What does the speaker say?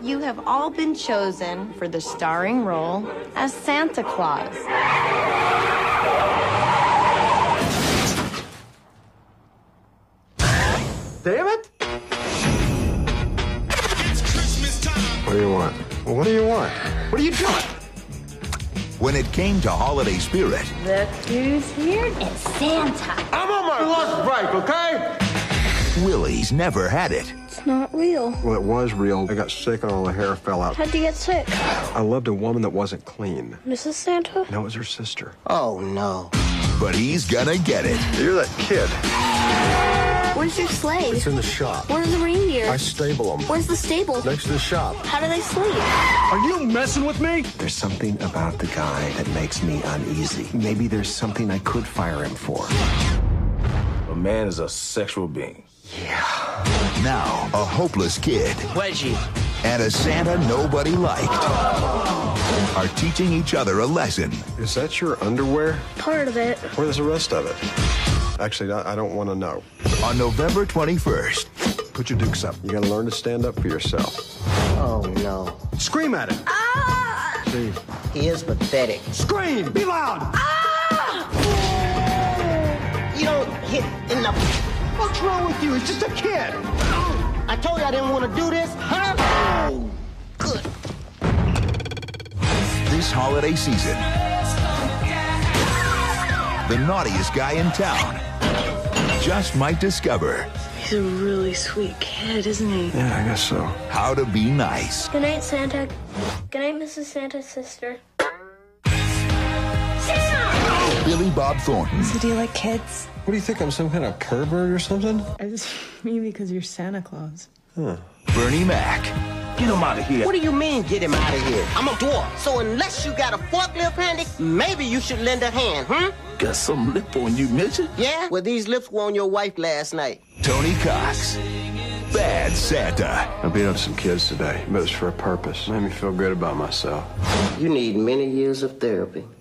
You have all been chosen for the starring role as Santa Claus. Damn it! What do you want? Well, what do you want? What are you doing? When it came to holiday spirit, Look who's here. It's Santa. I'm on my lunch break, okay? Willie's never had it. It's not real. Well, it was real. I got sick and all the hair fell out. How'd you get sick? I loved a woman that wasn't clean. Mrs. Santa? No, it was her sister. Oh, no. But he's gonna get it. You're that kid. Where's your sleigh? It's in the shop. Where's the reindeer? I stable them. Where's the stable? Next to the shop. How do they sleep? Are you messing with me? There's something about the guy that makes me uneasy. Maybe there's something I could fire him for. A man is a sexual being. Now, a hopeless kid Wedgie. and a Santa nobody liked are teaching each other a lesson. Is that your underwear? Part of it. Where's the rest of it? Actually, I don't want to know. On November 21st, Put your dukes up. You gotta learn to stand up for yourself. Oh, no. Scream at him. See, He is pathetic. scream! Be loud! You don't hit in the... What's wrong with you? He's just a kid. I told you I didn't want to do this, huh? Oh, good. this holiday season, the naughtiest guy in town just might discover He's a really sweet kid, isn't he? Yeah, I guess so. how to be nice. Good night, Santa. Good night, Mrs. Santa's sister. Billy Bob Thornton, So do you like kids? What do you think? I'm some kind of pervert or something? I just mean because you're Santa Claus. Bernie Mac, Get him out of here. What do you mean, get him out of here? I'm a dwarf, so unless you got a forklift handy, maybe you should lend a hand, Got some lip on you, midget. Yeah? Well, these lips were on your wife last night. Tony Cox, Bad Santa. I beat up some kids today, but it was for a purpose. Made me feel good about myself. You need many years of therapy.